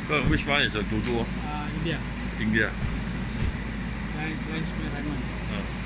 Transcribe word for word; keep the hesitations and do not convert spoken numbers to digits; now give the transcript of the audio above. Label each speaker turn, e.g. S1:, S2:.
S1: So which one is the Tutu?
S2: Uh, India.
S1: India.
S2: Lines, lines, Raymond.
S1: Uh.